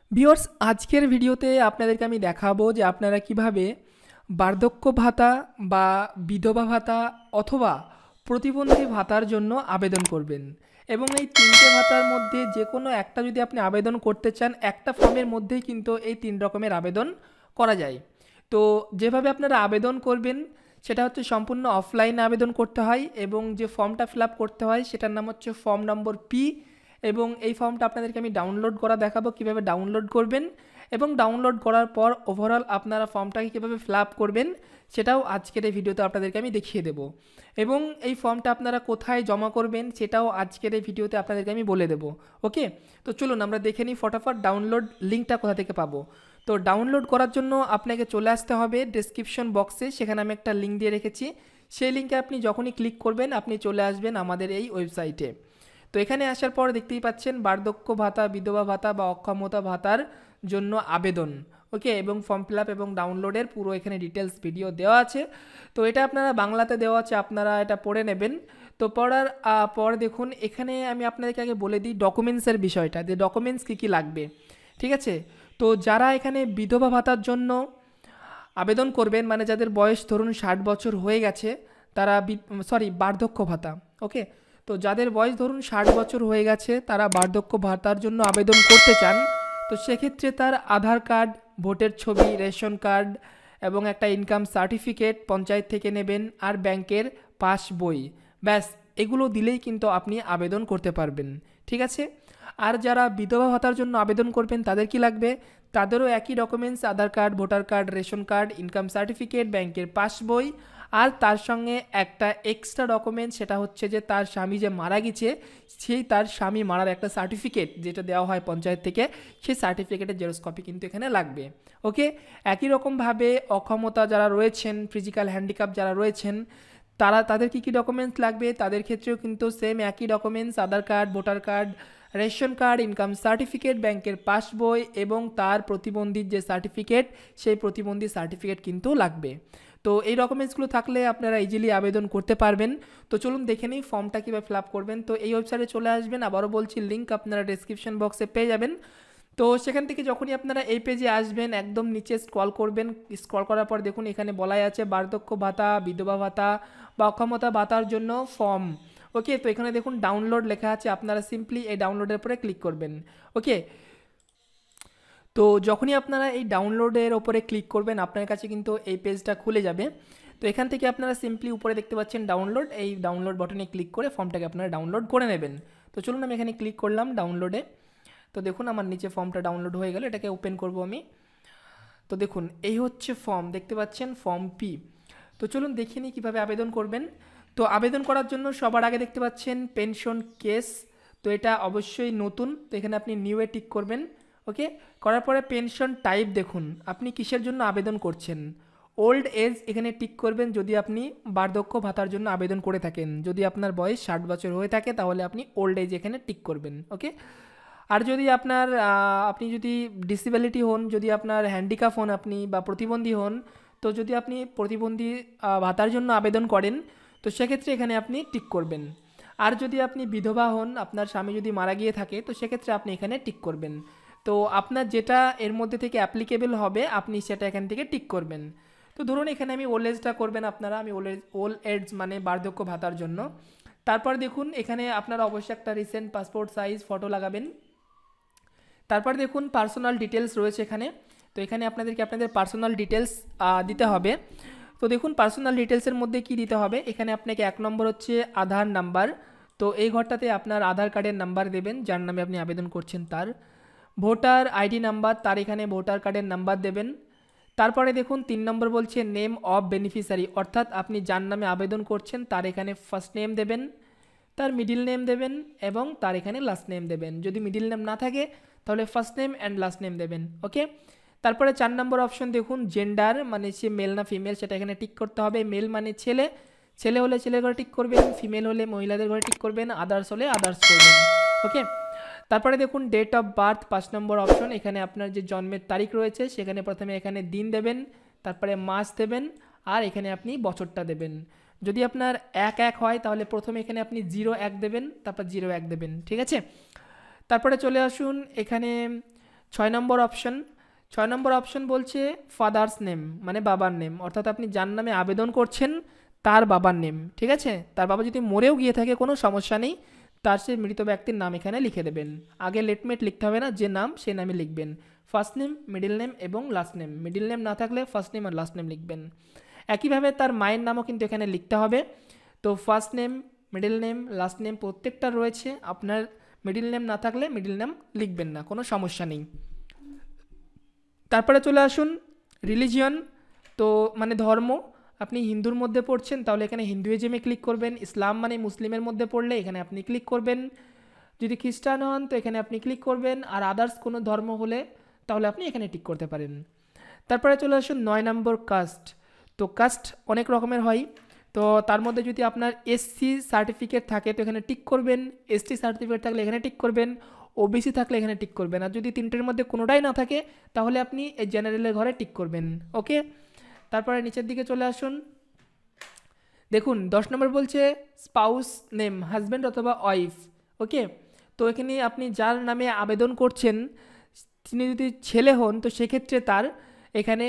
Viewers আজকের ভিডিওতে আপনাদেরকে আমি দেখাবো যে আপনারা কিভাবে বার্ধক্য ভাতা বা বিধবা ভাতা অথবা প্রতিবন্ধী ভাতার জন্য আবেদন করবেন এবং এই তিনটে ভাতার মধ্যে যে কোনো একটা যদি আপনি আবেদন করতে চান একটা ফর্মের মধ্যেই কিন্তু এই তিন রকমের আবেদন করা যায়। তো যেভাবে আপনারা আবেদন করবেন সেটা হচ্ছে সম্পূর্ণ অফলাইনে আবেদন করতে হয় এবং যে ফর্মটা ফিল আপ করতে হয় সেটার নাম হচ্ছে ফর্ম নম্বর পি এবং এই ফর্মটা আপনাদেরকে আমি ডাউনলোড করা দেখাবো কিভাবে ডাউনলোড করবেন এবং ডাউনলোড করার পর ওভারঅল আপনারা ফর্মটাকে কীভাবে ফিল আপ করবেন সেটাও আজকের এই ভিডিওতে আপনাদেরকে আমি দেখিয়ে দেবো এবং এই ফর্মটা আপনারা কোথায় জমা করবেন সেটাও আজকের এই ভিডিওতে আপনাদেরকে আমি বলে দেবো। ওকে, তো চলুন আমরা দেখে নিই ফটাফট ডাউনলোড লিঙ্কটা কোথা থেকে পাবো। তো ডাউনলোড করার জন্য আপনাকে চলে আসতে হবে ডেসক্রিপশন বক্সে, সেখানে আমি একটা লিঙ্ক দিয়ে রেখেছি। সেই লিঙ্কে আপনি যখনই ক্লিক করবেন আপনি চলে আসবেন আমাদের এই ওয়েবসাইটে। তো এখানে আসার পর দেখতেই পাচ্ছেন বার্ধক্য ভাতা, বিধবা ভাতা বা অক্ষমতা ভাতার জন্য আবেদন। ওকে, এবং ফর্ম ফিল আপ এবং ডাউনলোডের পুরো এখানে ডিটেলস ভিডিও দেওয়া আছে। তো এটা আপনারা বাংলাতে দেওয়া আছে, আপনারা এটা পড়ে নেবেন। তো পড়ার পর দেখুন এখানে আমি আপনাদেরকে আগে বলে দিই ডকুমেন্টসের বিষয়টা, যে ডকুমেন্টস কী কী লাগবে। ঠিক আছে, তো যারা এখানে বিধবা ভাতার জন্য আবেদন করবেন, মানে যাদের বয়স ধরুন 60 বছর হয়ে গেছে, তারা বার্ধক্য ভাতা। ওকে, তো যাদের বয়স ধরুন 60 বছর হয়ে গেছে তারা বার্ধক্য ভাতার জন্য আবেদন করতে চান, তো সেক্ষেত্রে তার আধার কার্ড, ভোটের ছবি, রেশন কার্ড এবং একটা ইনকাম সার্টিফিকেট পঞ্চায়েত থেকে নেবেন আর ব্যাংকের পাস বই, ব্যাস এগুলো দিলেই কিন্তু আপনি আবেদন করতে পারবেন। ঠিক আছে, আর যারা বিধবা ভাতার জন্য আবেদন করবেন তাদের কি লাগবে, তাদেরও একই documents, Aadhaar card, voter card, ration card, income certificate, ব্যাংকের পাস বই আর তার সঙ্গে একটা এক্সট্রা ডকুমেন্ট, সেটা হচ্ছে যে তার স্বামী যে মারা গেছে সেই তার স্বামী মারার একটা সার্টিফিকেট যেটা দেওয়া হয় পঞ্চায়েত থেকে, সেই সার্টিফিকেটের জেরক্স কপি কিন্তু এখানে লাগবে। ওকে, একই রকমভাবে অক্ষমতা যারা রয়েছেন, ফিজিক্যাল হ্যান্ডিক্যাপ যারা রয়েছেন, তাদের কী কী ডকুমেন্টস লাগবে, তাদের ক্ষেত্রেও কিন্তু সেম একই documents, Aadhaar card, voter card, ration card, income certificate, ব্যাংকের পাস বই এবং তার প্রতিবন্ধীর যে সার্টিফিকেট সেই প্রতিবন্ধী সার্টিফিকেট কিন্তু লাগবে। তো এই ডকুমেন্টসগুলো থাকলে আপনারা ইজিলি আবেদন করতে পারবেন। তো চলুন দেখে নিই ফর্মটা কীভাবে ফিল আপ করবেন। তো এই ওয়েবসাইটে চলে আসবেন, আবারও বলছি লিঙ্ক আপনারা ডেসক্রিপশন বক্সে পেয়ে যাবেন। তো সেখান থেকে যখনই আপনারা এই পেজে আসবেন একদম নিচে স্ক্রল করবেন, স্ক্রল করার পর দেখুন এখানে বলাই আছে বার্ধক্য ভাতা, বিধবা ভাতা বা অক্ষমতা ভাতার জন্য ফর্ম। ওকে, তো এখানে দেখুন ডাউনলোড লেখা আছে, আপনারা সিম্পলি এই ডাউনলোডের উপরে ক্লিক করবেন। ওকে, তো যখনই আপনারা এই ডাউনলোডের ওপরে ক্লিক করবেন আপনার কাছে কিন্তু এই পেজটা খুলে যাবে। তো এখান থেকে আপনারা সিম্পলি উপরে দেখতে পাচ্ছেন ডাউনলোড, এই ডাউনলোড বাটনে ক্লিক করে ফর্মটাকে আপনারা ডাউনলোড করে নেবেন। তো চলুন আমি এখানে ক্লিক করলাম ডাউনলোডে। তো দেখুন আমার নিচে ফর্মটা ডাউনলোড হয়ে গেল, এটাকে ওপেন করব আমি। তো দেখুন এই হচ্ছে ফর্ম, দেখতে পাচ্ছেন ফর্ম পি। তো চলুন দেখে নিই কীভাবে আবেদন করবেন। তো আবেদন করার জন্য সবার আগে দেখতে পাচ্ছেন পেনশন কেস, তো এটা অবশ্যই নতুন, তো এখানে আপনি নিউয়ে টিক করবেন। ওকে, করার পরে পেনশন টাইপ দেখুন আপনি কিসের জন্য আবেদন করছেন, ওল্ড এজ এখানে টিক করবেন যদি আপনি বার্ধক্য ভাতার জন্য আবেদন করে থাকেন। যদি আপনার বয়স 60 বছর হয়ে থাকে তাহলে আপনি ওল্ড এজ এখানে টিক করবেন। ওকে, আর যদি আপনি যদি ডিসেবিলিটি হন, যদি আপনার হ্যান্ডিক্যাপ হন আপনি বা প্রতিবন্ধী হন, তো যদি আপনি প্রতিবন্ধী ভাতার জন্য আবেদন করেন তো সেক্ষেত্রে এখানে আপনি টিক করবেন। আর যদি আপনি বিধবা হন, আপনার স্বামী যদি মারা গিয়ে থাকে তো সেক্ষেত্রে আপনি এখানে টিক করবেন। তো আপনার যেটা এর মধ্যে থেকে অ্যাপ্লিকেবল হবে আপনি সেটা এখান থেকে টিক করবেন। তো ধরুন এখানে আমি ওল্ড এজটা করবেন আপনারা, আমি ওল্ড এজ মানে বার্ধক্য ভাতার জন্য। তারপর দেখুন এখানে আপনারা অবশ্যই একটা রিসেন্ট পাসপোর্ট সাইজ ফটো লাগাবেন। তারপর দেখুন পার্সোনাল ডিটেলস রয়েছে এখানে, তো এখানে আপনাদেরকে আপনাদের পার্সোনাল ডিটেলস দিতে হবে। তো দেখুন পার্সোনাল ডিটেলসের মধ্যে কি দিতে হবে, এখানে আপনাকে 1 নম্বর হচ্ছে আধার নাম্বার, তো এই ঘরটাতে আপনার আধার কার্ডের নাম্বার দেবেন যার নামে আপনি আবেদন করছেন তার। ভোটার আইডি নাম্বার, তার এখানে ভোটার কার্ডের নাম্বার দেবেন। তারপরে দেখুন 3 নম্বর বলছে নেম অফ বেনিফিশিয়ারি, অর্থাৎ আপনি যার নামে আবেদন করছেন তার এখানে ফার্স্ট নেম দেবেন, তার মিডিল নেম দেবেন এবং তার এখানে লাস্ট নেম দেবেন। যদি মিডিল নেম না থাকে তাহলে first name and last name দেবেন। ওকে, তারপরে 4 নম্বর অপশন দেখুন জেন্ডার, মানে সে মেল না ফিমেল সেটা এখানে টিক করতে হবে। মেল মানে ছেলে, ছেলে হলে ছেলের ঘরে টিক করবেন, ফিমেল হলে মহিলাদের ঘরে টিক করবেন, আদার্স হলে আদার্স করবেন। ওকে, তারপরে দেখুন date of birth 5 number option, এখানে আপনার যে জন্মের তারিখ রয়েছে সেখানে প্রথমে এখানে দিন দেবেন, তারপরে মাস দেবেন আর এখানে আপনি বছরটা দেবেন। যদি আপনার 1-1 হয় তাহলে প্রথমে এখানে আপনি 0-1 দেবেন, তারপর 0-1 দেবেন। ঠিক আছে, তারপরে চলে আসুন এখানে ছয় নম্বর অপশন বলছে ফাদার্স নেম, মানে বাবার নেম, অর্থাৎ আপনি যার নামে আবেদন করছেন তার বাবার নেম। ঠিক আছে, তার বাবা যদি মরেও গিয়ে থাকে কোনো সমস্যা নেই, তার সেই মৃত ব্যক্তির নাম এখানে লিখে দেবেন। আগে লেটমেট লিখতে হবে না, যে নাম সেই নামে লিখবেন। ফার্স্ট নেম, মিডিল নেম এবং লাস্ট নেম। মিডিল নেম না থাকলে ফার্স্ট নেম আর লাস্ট নেম লিখবেন। একইভাবে তার মায়ের নামও কিন্তু এখানে লিখতে হবে। তো first name, middle name, last name প্রত্যেকটা রয়েছে। আপনার মিডিল নেম না থাকলে মিডিল নেম লিখবেন না, কোনো সমস্যা নেই। তারপরে চলে আসুন রিলিজিয়ন, তো মানে ধর্ম। আপনি হিন্দুর মধ্যে পড়ছেন তাহলে এখানে হিন্দুইজমে ক্লিক করবেন। ইসলাম মানে মুসলিমের মধ্যে পড়লে এখানে আপনি ক্লিক করবেন। যদি খ্রিস্টান হন তো এখানে আপনি ক্লিক করবেন, আর আদার্স কোনো ধর্ম হলে তাহলে আপনি এখানে টিক করতে পারেন। তারপরে চলে আসুন 9 নম্বর কাস্ট। তো কাস্ট অনেক রকমের হয়, তো তার মধ্যে যদি আপনার এসসি সার্টিফিকেট থাকে তো এখানে টিক করবেন, এসটি সার্টিফিকেট থাকলে এখানে টিক করবেন, ওবিসি থাকলে এখানে টিক করবেন, আর যদি তিনটের মধ্যে কোনোটাই না থাকে তাহলে আপনি এই জেনারেলের ঘরে টিক করবেন। ওকে, তারপরে নিচের দিকে চলে আসুন। দেখুন 10 নম্বর বলছে স্পাউস নেম, হাজব্যান্ড অথবা ওয়াইফ। ওকে, তো এখানে আপনি যার নামে আবেদন করছেন তিনি যদি ছেলে হন তো সেক্ষেত্রে তার এখানে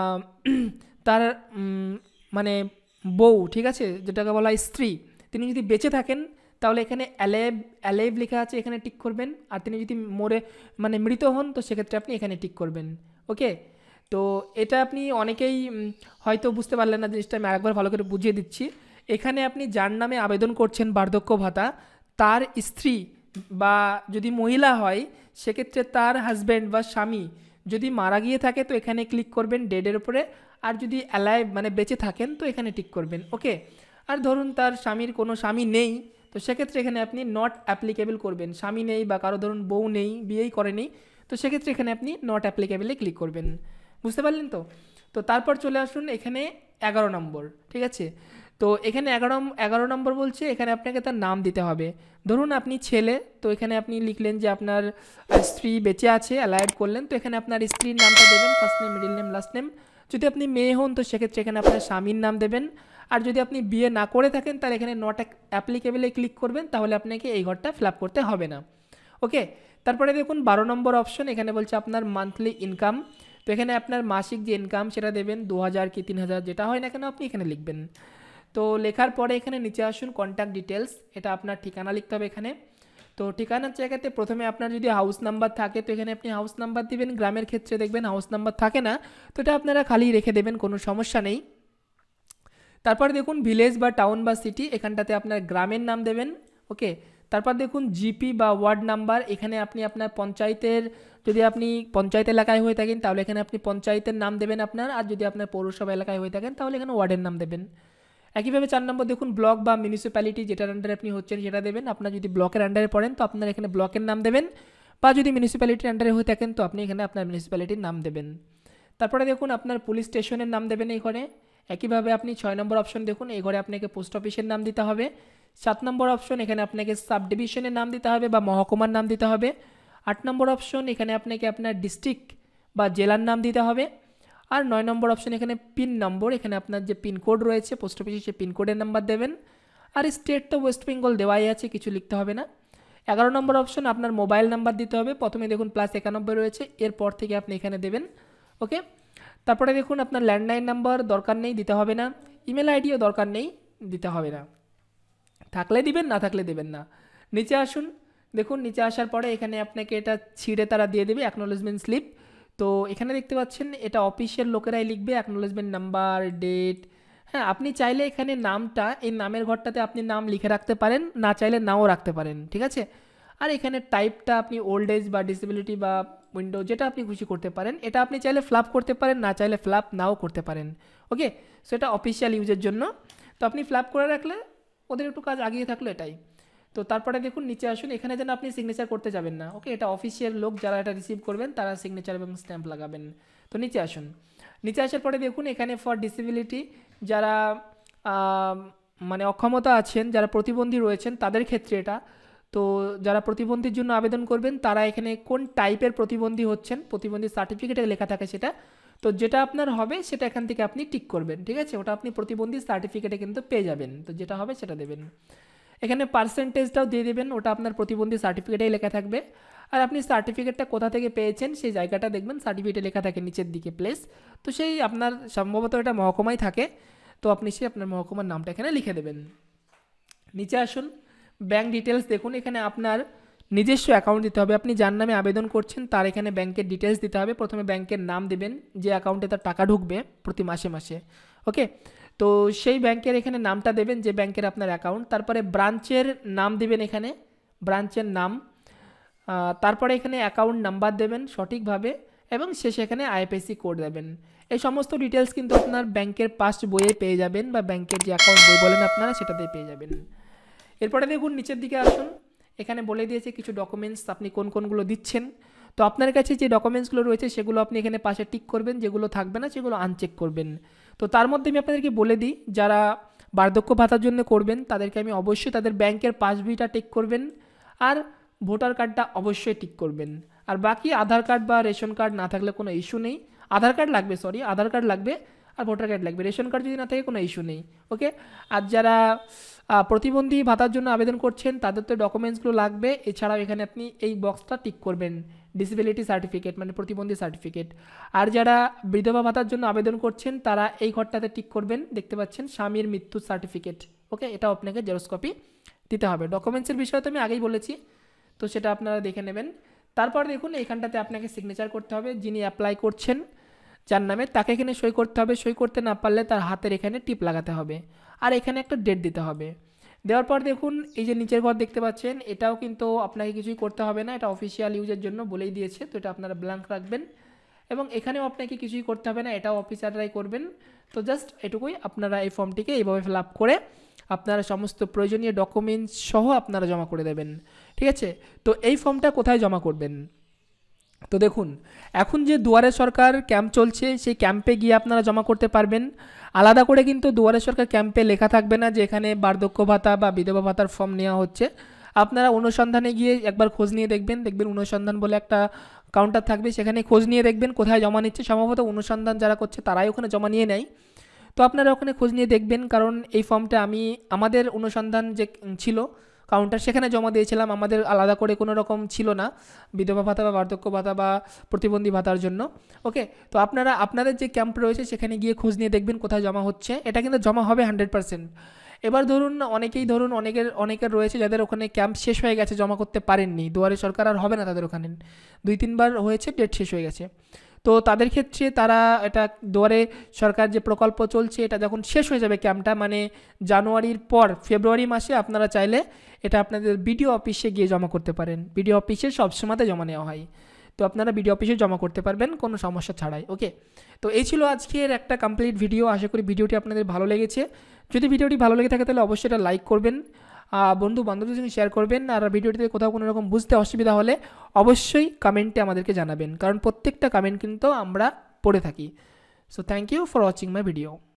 তার মানে বউ, ঠিক আছে, যেটাকে বলা হয় স্ত্রী, তিনি যদি বেঁচে থাকেন তাহলে এখানে অ্যালেভ লেখা আছে, এখানে টিক করবেন। আর তিনি যদি মৃত হন তো সেক্ষেত্রে আপনি এখানে টিক করবেন। ওকে, তো এটা আপনি অনেকেই হয়তো বুঝতে পারলেন না জিনিসটা, আমি আরেকবার ভালো করে বুঝিয়ে দিচ্ছি। এখানে আপনি যার নামে আবেদন করছেন বার্ধক্য ভাতা, তার স্ত্রী বা যদি মহিলা হয় সেক্ষেত্রে তার হাজব্যান্ড বা স্বামী যদি মারা গিয়ে থাকে তো এখানে ক্লিক করবেন ডেডের উপরে, আর যদি অ্যালাইভ মানে বেঁচে থাকেন তো এখানে টিক করবেন। ওকে, আর ধরুন তার স্বামীর কোনো স্বামী নেই তো সেক্ষেত্রে এখানে আপনি নট অ্যাপ্লিকেবল করবেন। স্বামী নেই বা কারো ধরুন বউ নেই, বিয়েই করেনি, তো সেক্ষেত্রে এখানে আপনি নট অ্যাপ্লিকেবলে ক্লিক করবেন। বুঝতে পারলেন তো? তো তারপর চলে আসুন এখানে 11 নম্বর। ঠিক আছে, তো এখানে 11 নম্বর বলছে এখানে আপনাকে তার নাম দিতে হবে। ধরুন আপনি ছেলে, তো এখানে আপনি লিখলেন যে আপনার স্ত্রী বেঁচে আছে, অ্যালাইড করলেন, তো এখানে আপনার স্ত্রীর নামটা দেবেন, first name, middle name, last name. যদি আপনি মেয়ে হন তো সেক্ষেত্রে এখানে আপনার স্বামীর নাম দেবেন। আর যদি আপনি বিয়ে না করে থাকেন তাহলে এখানে নট অ্যাপ্লিকেবলে ক্লিক করবেন, তাহলে আপনাকে এই ঘরটা ফিল আপ করতে হবে না। ওকে, তারপরে দেখুন 12 নম্বর অপশন, এখানে বলছে আপনার মান্থলি ইনকাম। তো এখানে আপনার মাসিক যে ইনকাম সেটা দেবেন, 2000 কি 3000 যেটা হয় না কেন আপনি এখানে লিখবেন। তো লেখার পরে এখানে নিচে আসুন কন্ট্যাক্ট ডিটেলস, এটা আপনার ঠিকানা লিখতে হবে এখানে। তো ঠিকানার জায়গাতে প্রথমে আপনার যদি হাউস নাম্বার থাকে তো এখানে আপনি হাউস নাম্বার দিবেন। গ্রামের ক্ষেত্রে দেখবেন হাউস নাম্বার থাকে না, তো এটা আপনারা খালি রেখে দেবেন, কোনো সমস্যা নেই। তারপর দেখুন ভিলেজ বা টাউন বা সিটি, এখানটাতে আপনার গ্রামের নাম দেবেন। ওকে, তারপর দেখুন জিপি বা ওয়ার্ড নাম্বার, এখানে আপনি আপনার পঞ্চায়েতের, যদি আপনি পঞ্চায়েত এলাকায় হয়ে থাকেন তাহলে এখানে আপনি পঞ্চায়েতের নাম দেবেন আপনার, আর যদি আপনার পৌরসভা এলাকায় হয়ে থাকেন তাহলে এখানে ওয়ার্ডের নাম দেবেন। একইভাবে 4 নম্বর দেখুন ব্লক বা মিউনিসিপ্যালিটি, যেটার আন্ডারে আপনি হচ্ছেন সেটা দেবেন। আপনার যদি ব্লকের আন্ডারে পড়েন তো আপনার এখানে ব্লকের নাম দেবেন, বা যদি মিউনিসিপ্যালিটির আন্ডারে হয়ে থাকেন তো আপনি এখানে আপনার মিউনিসিপ্যালিটির নাম দেবেন। তারপরে দেখুন আপনার পুলিশ স্টেশনের নাম দেবেন এই ঘরে। একইভাবে আপনি 6 নম্বর অপশন দেখুন, এই ঘরে আপনাকে পোস্ট অফিসের নাম দিতে হবে। 7 নম্বর অপশন, এখানে আপনাকে সাব ডিভিশনের নাম দিতে হবে বা মহকুমার নাম দিতে হবে। 8 নম্বর অপশন, এখানে আপনাকে আপনার ডিস্ট্রিক্ট বা জেলার নাম দিতে হবে। আর 9 নম্বর অপশন, এখানে পিন নম্বর, এখানে আপনার যে পিনকোড রয়েছে পোস্ট অফিসে সেই পিনকোডের নাম্বার দেবেন। আর স্টেট তো ওয়েস্ট বেঙ্গল দেওয়াই আছে, কিছু লিখতে হবে না। 11 নম্বর অপশন, আপনার মোবাইল নাম্বার দিতে হবে। প্রথমে দেখুন +91 রয়েছে, এরপর থেকে আপনি এখানে দেবেন। ওকে, তারপরে দেখুন আপনার ল্যান্ডলাইন নাম্বার দরকার নেই, দিতে হবে না। ইমেল আইডিও দরকার নেই, দিতে হবে না। থাকলে দিবেন, না থাকলে দেবেন না। নিচে আসুন, দেখুন নিচে আসার পরে এখানে আপনাকে এটা ছিঁড়ে তারা দিয়ে দেবে অ্যাকনোলেজমেন্ট স্লিপ। তো এখানে দেখতে পাচ্ছেন এটা অফিসিয়াল লোকেরাই লিখবে, অ্যাকনোলেজমেন্ট নাম্বার, ডেট। হ্যাঁ, আপনি চাইলে এখানে নামটা, এই নামের ঘরটাতে আপনি নাম লিখে রাখতে পারেন, না চাইলে নাও রাখতে পারেন, ঠিক আছে। আর এখানে টাইপটা আপনি ওল্ড এজ বা ডিসেবিলিটি বা উইন্ডো যেটা আপনি খুশি করতে পারেন, এটা আপনি চাইলে ফ্ল্যাপ করতে পারেন, না চাইলে ফ্ল্যাপ নাও করতে পারেন। ওকে, সো এটা অফিসিয়াল ইউজের জন্য, তো আপনি ফ্ল্যাপ করে রাখলে ওদের একটু কাজ আগিয়ে থাকলো এটাই। তো তারপরে দেখুন নিচে আসুন, এখানে যেন আপনি সিগনেচার করতে যাবেন না। ওকে, এটা অফিসিয়াল লোক যারা এটা রিসিভ করবেন তারা সিগনেচার এবং স্ট্যাম্প লাগাবেন। তো নিচে আসুন, নিচে আসার পরে দেখুন এখানে ফর ডিসেবিলিটি, যারা মানে অক্ষমতা আছেন, যারা প্রতিবন্ধী রয়েছেন তাদের ক্ষেত্রে এটা। তো যারা প্রতিবন্ধীর জন্য আবেদন করবেন তারা এখানে কোন টাইপের প্রতিবন্ধী হচ্ছেন, প্রতিবন্ধী সার্টিফিকেটে লেখা থাকে সেটা, তো যেটা আপনার হবে সেটা এখান থেকে আপনি টিক করবেন, ঠিক আছে। ওটা আপনি প্রতিবন্ধী সার্টিফিকেটে কিন্তু পেয়ে যাবেন, তো যেটা হবে সেটা দেবেন। এখানে পার্সেন্টেজটাও দিয়ে দেবেন, ওটা আপনার প্রতিবন্ধী সার্টিফিকেটেই লেখা থাকবে। আর আপনি সার্টিফিকেটটা কোথা থেকে পেয়েছেন সেই জায়গাটা দেখবেন, সার্টিফিকেটে লেখা থাকে নিচের দিকে প্লেস, তো সেই আপনার সম্ভবত এটা মহকুমায় থাকে, তো আপনি সেই আপনার মহকুমার নামটা এখানে লিখে দেবেন। নিচে আসুন, ব্যাঙ্ক ডিটেলস দেখুন, এখানে আপনার নিজস্ব অ্যাকাউন্ট দিতে হবে, আপনি যার নামে আবেদন করছেন তার এখানে ব্যাংকের ডিটেলস দিতে হবে। প্রথমে ব্যাংকের নাম দেবেন, যে অ্যাকাউন্টে তার টাকা ঢুকবে প্রতি মাসে মাসে, ওকে। তো সেই ব্যাংকের এখানে নামটা দেবেন, যে ব্যাংকের আপনার অ্যাকাউন্ট, তারপরে ব্রাঞ্চের নাম দেবেন, এখানে ব্রাঞ্চের নাম, তারপরে এখানে অ্যাকাউন্ট নাম্বার দেবেন সঠিকভাবে, এবং শেষে এখানে আইএফএসসি কোড দেবেন। এই সমস্ত ডিটেলস কিন্তু আপনার ব্যাংকের পাস্ট বইয়ে পেয়ে যাবেন, বা ব্যাংকের যে অ্যাকাউন্ট বই বলেন আপনারা সেটাতেই পেয়ে যাবেন। এরপরে দেখুন নিচের দিকে আসুন, এখানে বলে দিয়েছে কিছু ডকুমেন্টস আপনি কোন কোনগুলো দিচ্ছেন। তো আপনার কাছে যে ডকুমেন্টসগুলো রয়েছে সেগুলো আপনি এখানে পাশে টিক করবেন, যেগুলো থাকবে না সেগুলো আনচেক করবেন। তো তার মধ্যে আমি আপনাদেরকে বলে দিই, যারা বার্ধক্য ভাতার জন্য করবেন তাদেরকে আমি অবশ্যই তাদের ব্যাংকের পাসবইটা টিক করবেন, আর ভোটার কার্ডটা অবশ্যই টিক করবেন। আর বাকি আধার কার্ড বা রেশন কার্ড না থাকলে কোনো ইস্যু নেই, আধার কার্ড লাগবে, আধার কার্ড লাগবে আর ভোটার কার্ড লাগবে, রেশন কার্ড যদি না থাকে কোনো ইস্যু নেই, ওকে। আর যারা প্রতিবন্ধী ভাতার জন্য আবেদন করছেন তাদের তো ডকুমেন্টসগুলো লাগবে, এছাড়াও এখানে আপনি এই বক্সটা টিক করবেন, ডিসেবিলিটি সার্টিফিকেট মানে প্রতিবন্ধী সার্টিফিকেট। আর যারা বিধবা ভাতার জন্য আবেদন করছেন তারা এই ঘরটাতে টিক করবেন, দেখতে পাচ্ছেন স্বামীর মৃত্যুর সার্টিফিকেট, ওকে, এটাও আপনাকে জেরক্স কপি দিতে হবে। ডকুমেন্টসের বিষয়ে তো আমি আগেই বলেছি, তো সেটা আপনারা দেখে নেবেন। তারপর দেখুন এইখানটাতে আপনাকে সিগনেচার করতে হবে, যিনি অ্যাপ্লাই করছেন যার নামে তাকে এখানে সই করতে হবে, সই করতে না পারলে তার হাতের এখানে টিপ লাগাতে হবে, আর এখানে একটা ডেট দিতে হবে। দেওয়ার পর দেখুন এই যে নিচের ঘর দেখতে পাচ্ছেন, এটাও কিন্তু আপনাকে কিছুই করতে হবে না, এটা অফিসিয়াল ইউজের জন্য বলেই দিয়েছে, তো এটা আপনারা ব্ল্যাঙ্ক রাখবেন। এবং এখানেও আপনাকে কিছুই করতে হবে না, এটাও অফিসাররাই করবেন। তো জাস্ট এটুকুই, আপনারা এই ফর্মটিকে এইভাবে ফিল আপ করে আপনারা সমস্ত প্রয়োজনীয় ডকুমেন্টস সহ আপনারা জমা করে দেবেন, ঠিক আছে। তো এই ফর্মটা কোথায় জমা করবেন? তো দেখুন এখন যে দুয়ারে সরকার ক্যাম্প চলছে সেই ক্যাম্পে গিয়ে আপনারা জমা করতে পারবেন। আলাদা করে কিন্তু দুয়ারে সরকার ক্যাম্পে লেখা থাকবে না যে এখানে বার্ধক্য ভাতা বা বিধবা ভাতার ফর্ম নেওয়া হচ্ছে। আপনারা অনুসন্ধানে গিয়ে একবার খোঁজ নিয়ে দেখবেন, অনুসন্ধান বলে একটা কাউন্টার থাকবে, সেখানে খোঁজ নিয়ে দেখবেন কোথায় জমা নিচ্ছে, সম্ভবত অনুসন্ধান যারা করছে তারাই ওখানে জমা নিয়ে নেয়। তো আপনারা ওখানে খোঁজ নিয়ে দেখবেন, কারণ এই ফর্মটা আমাদের অনুসন্ধান যে ছিল কাউন্টার সেখানে জমা দিয়েছিলাম, আমাদের আলাদা করে কোনো রকম ছিল না বিধবা ভাতা বা বার্ধক্য ভাতা বা প্রতিবন্ধী ভাতার জন্য, ওকে। তো আপনারা আপনাদের যে ক্যাম্প রয়েছে সেখানে গিয়ে খোঁজ নিয়ে দেখবেন কোথায় জমা হচ্ছে, এটা কিন্তু জমা হবে 100%। এবার ধরুন অনেকের রয়েছে যাদের ওখানে ক্যাম্প শেষ হয়ে গেছে, জমা করতে পারেননি, দুয়ারে সরকার আর হবে না তাদের ওখানে, 2-3 বার হয়েছে, ডেট শেষ হয়ে গেছে। তো তাদের ক্ষেত্রে তারা এটা দুয়ারে সরকার যে প্রকল্প চলছে এটা যখন শেষ হয়ে যাবে ক্যাম্পটা, মানে জানুয়ারির পর ফেব্রুয়ারি মাসে আপনারা চাইলে এটা আপনাদের বিডিও অফিসে গিয়ে জমা করতে পারেন, বিডিও অফিসে সবসময়তে জমা নেওয়া হয়, তো আপনারা বিডিও অফিসে জমা করতে পারবেন কোনো সমস্যা ছাড়াই, ওকে। তো এই ছিল আজকের একটা কমপ্লিট ভিডিও, আশা করি ভিডিওটি আপনাদের ভালো লেগেছে। যদি ভিডিওটি ভালো লেগে থাকে তাহলে অবশ্যই এটা লাইক করবেন, বন্ধু বান্ধবদের সঙ্গে শেয়ার করবেন, আর ভিডিওটিতে কোথাও কোনো রকম বুঝতে অসুবিধা হলে অবশ্যই কমেন্টে আমাদেরকে জানাবেন, কারণ প্রত্যেকটা কমেন্ট কিন্তু আমরা পড়ে থাকি। So thank you for watching my video.